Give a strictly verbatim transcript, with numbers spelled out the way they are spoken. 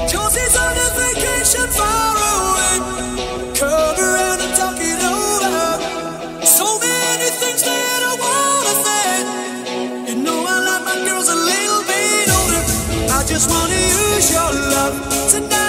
Josie's on a vacation far away. Come around and talk it over. So many things that I wanna say. You know I like my girls a little bit older. I just wanna use your love tonight.